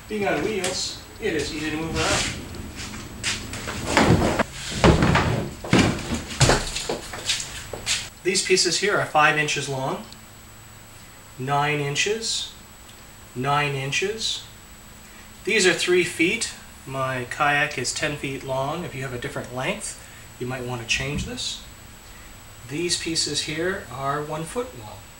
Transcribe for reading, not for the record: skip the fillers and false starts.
Being on wheels, it is easy to move around. These pieces here are 5 inches long, 9 inches, 9 inches. These are 3 feet. My kayak is 10 feet long. If you have a different length, you might want to change this. These pieces here are 1 foot long.